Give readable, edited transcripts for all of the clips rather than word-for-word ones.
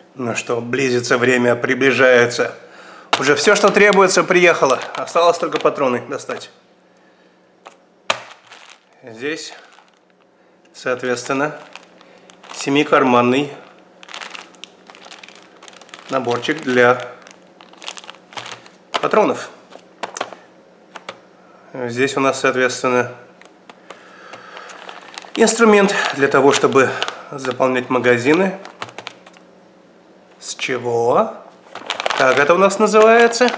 Ну что, близится время, приближается. Уже все, что требуется, приехало. Осталось только патроны достать. Здесь, соответственно, 7-карманный наборчик для патронов. Здесь у нас, соответственно, инструмент для того, чтобы заполнять магазины. С чего? Как это у нас называется?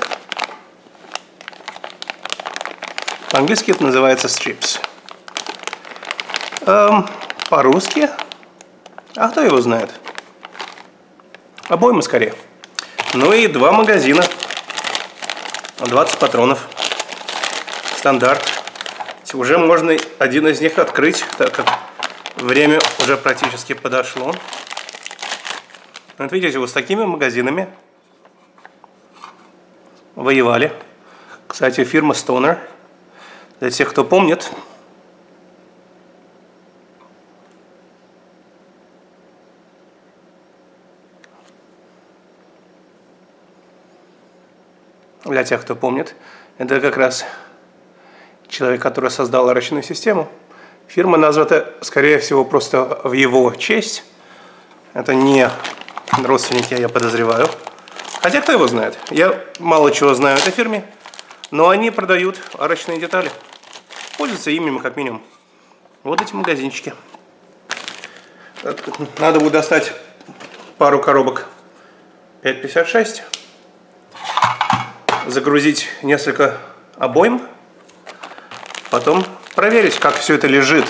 По-английски это называется strips. По-русски? А кто его знает? Обоймы скорее. Ну и 2 магазина. 20 патронов. Стандарт. Уже можно один из них открыть, так как время уже практически подошло. Вот видите, вот с такими магазинами воевали. Кстати, фирма Stoner. Для тех, кто помнит. Для тех, кто помнит, это как раз человек, который создал арочную систему. Фирма названа, скорее всего, просто в его честь. Это не родственники, я подозреваю. Хотя кто его знает? Я мало чего знаю о этой фирме, но они продают арочные детали. Пользуются ими как минимум. Вот эти магазинчики. Надо будет достать пару коробок 5,56. Загрузить несколько обойм. Потом проверить, как все это лежит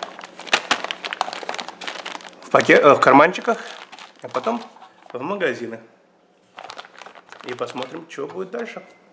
в карманчиках, а потом в магазины. И посмотрим, что будет дальше.